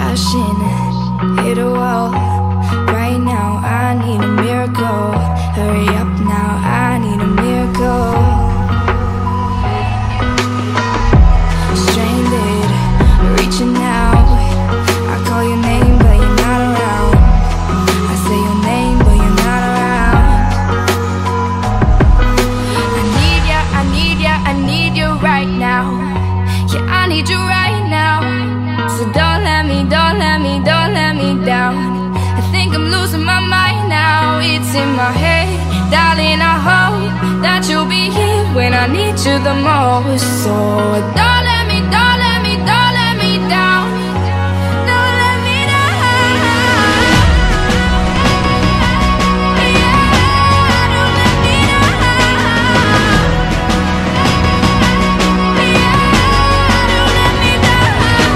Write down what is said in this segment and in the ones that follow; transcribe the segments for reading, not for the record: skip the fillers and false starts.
crashing, hit a wall. Right now I need a miracle. Hurry up now, I need a miracle. Stranded, reaching out. I call your name but you're not around. I say your name but you're not around. I need ya, I need ya, I need you right now. Yeah, I need you right now. So don't let me, don't let me, don't let me down. I think I'm losing my mind now. It's in my head, darling, I hope that you'll be here when I need you the most. So don't let me, don't let me, don't let me down. Don't let me down. Yeah, don't let me down. Yeah, don't let me down.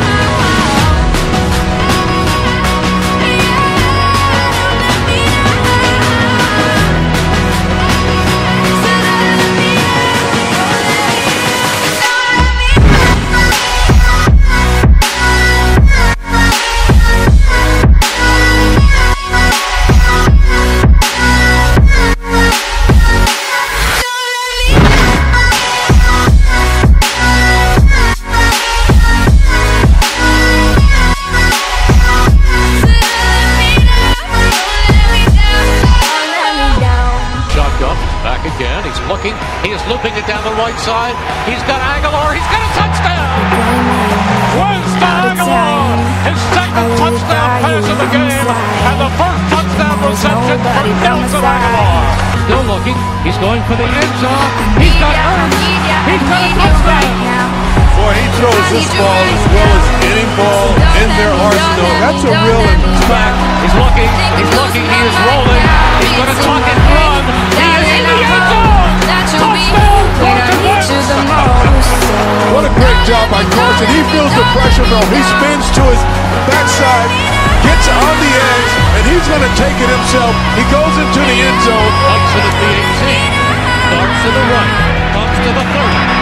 He is looping it down the right side. He's got Aguilar. He's got a touchdown. Winston Aguilar, his second touchdown pass of the game, and the first touchdown reception for Nelson Aguilar. Still looking. He's going for the end zone. He's got Earth. He's got a touchdown. Boy, he throws this ball as well as any ball in their arsenal. That's a real impact. He's looking. He's looking. He is rolling. He's going to tuck and run. He is in the end zone. What a great job by Carson. He feels the pressure though. He spins to his backside, gets on the edge, and he's going to take it himself. He goes into the end zone. Likes it at the 18. Starts to the right. Comes to the 30.